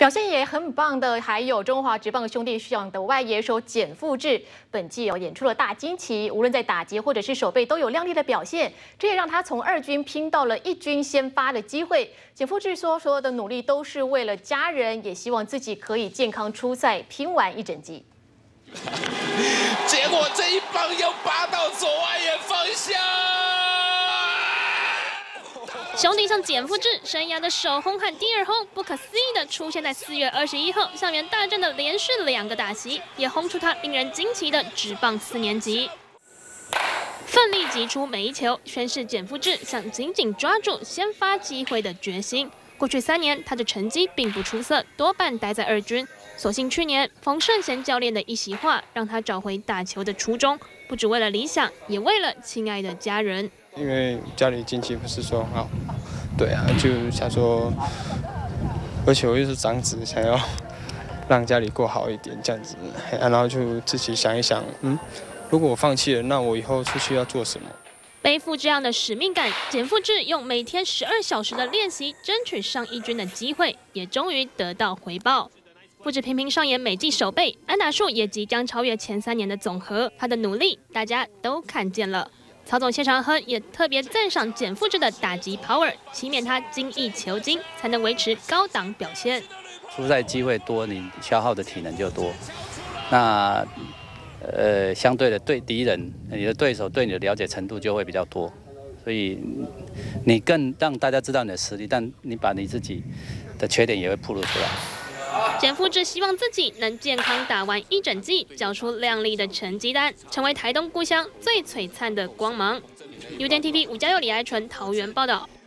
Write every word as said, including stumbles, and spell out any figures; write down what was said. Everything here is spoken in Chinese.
表现也很棒的，还有中华职棒兄弟象的外野手简富治，本季哦演出了大惊奇，无论在打击或者是守备都有亮丽的表现，这也让他从二军拼到了一军先发的机会。简富治说，所有的努力都是为了家人，也希望自己可以健康出赛，拼完一整季。 结果这一棒又拔到左外野方向。 兄弟像简富治生涯的首轰和第二轰，不可思议的出现在四月二十一号校园大战的连续两个打席，也轰出他令人惊奇的职棒四年级。奋力击出每一球，宣示简富治想紧紧抓住先发机会的决心。过去三年，他的成绩并不出色，多半待在二军。所幸去年冯胜贤教练的一席话，让他找回打球的初衷，不只为了理想，也为了亲爱的家人。 因为家里经济不是说很好，对啊，就想说，而且我又是长子，想要让家里过好一点这样子，啊、然后就自己想一想，嗯，如果我放弃了，那我以后出去要做什么？ 背负这样的使命感，简富治用每天十二小时的练习，争取上一军的机会，也终于得到回报。不止频频上演每季首倍，安打数也即将超越前三年的总和，他的努力大家都看见了。 曹总谢长亨也特别赞赏简富治的打击 power， 期勉他精益求精，才能维持高档表现。 出赛机会多，你消耗的体能就多。那呃，相对的对敌人，你的对手对你的了解程度就会比较多，所以你更让大家知道你的实力，但你把你自己的缺点也会暴露出来。 简富治希望自己能健康打完一整季，交出亮丽的成绩单，成为台东故乡最璀璨的光芒。U D N T V 吴家佑、李爱纯桃园报道。